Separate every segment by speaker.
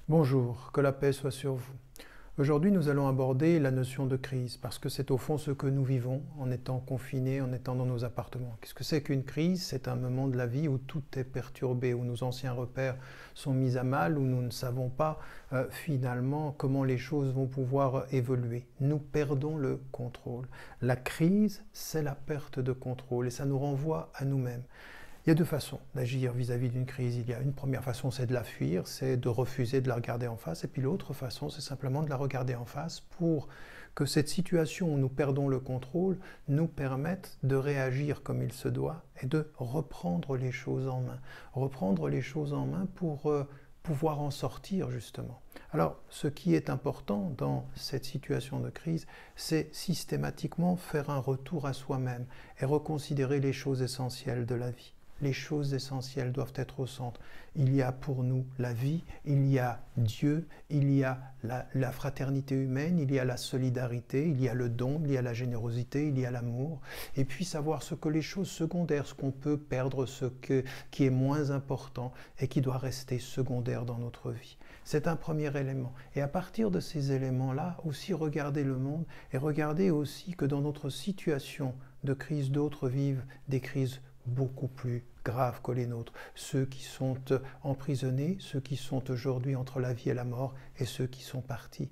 Speaker 1: Bonjour, que la paix soit sur vous. Aujourd'hui, nous allons aborder la notion de crise, parce que c'est au fond ce que nous vivons en étant confinés, en étant dans nos appartements. Qu'est-ce que c'est qu'une crise? C'est un moment de la vie où tout est perturbé, où nos anciens repères sont mis à mal, où nous ne savons pas finalement comment les choses vont pouvoir évoluer. Nous perdons le contrôle. La crise, c'est la perte de contrôle, et ça nous renvoie à nous-mêmes. Il y a deux façons d'agir vis-à-vis d'une crise. Il y a une première façon, c'est de la fuir, c'est de refuser de la regarder en face. Et puis l'autre façon, c'est simplement de la regarder en face pour que cette situation où nous perdons le contrôle nous permette de réagir comme il se doit et de reprendre les choses en main. Reprendre les choses en main pour pouvoir en sortir justement. Alors, ce qui est important dans cette situation de crise, c'est systématiquement faire un retour à soi-même et reconsidérer les choses essentielles de la vie. Les choses essentielles doivent être au centre. Il y a pour nous la vie, il y a Dieu, il y a la fraternité humaine, il y a la solidarité, il y a le don, il y a la générosité, il y a l'amour. Et puis savoir ce que les choses secondaires, ce qu'on peut perdre, qui est moins important et qui doit rester secondaire dans notre vie. C'est un premier élément. Et à partir de ces éléments-là, aussi regarder le monde et regarder aussi que dans notre situation de crise, d'autres vivent des crises beaucoup plus graves que les nôtres. Ceux qui sont emprisonnés, ceux qui sont aujourd'hui entre la vie et la mort, et ceux qui sont partis.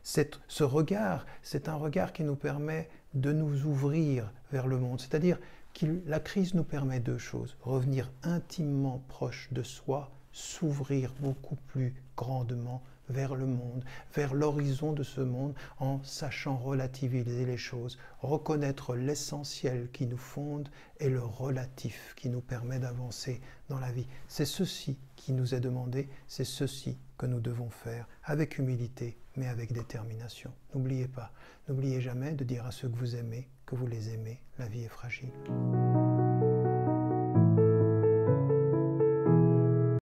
Speaker 1: Ce regard, c'est un regard qui nous permet de nous ouvrir vers le monde. C'est-à-dire que la crise nous permet deux choses. Revenir intimement proche de soi, s'ouvrir beaucoup plus grandement vers le monde, vers l'horizon de ce monde, en sachant relativiser les choses, reconnaître l'essentiel qui nous fonde et le relatif qui nous permet d'avancer dans la vie. C'est ceci qui nous est demandé, c'est ceci que nous devons faire avec humilité, mais avec détermination. N'oubliez pas, n'oubliez jamais de dire à ceux que vous aimez, que vous les aimez, la vie est fragile.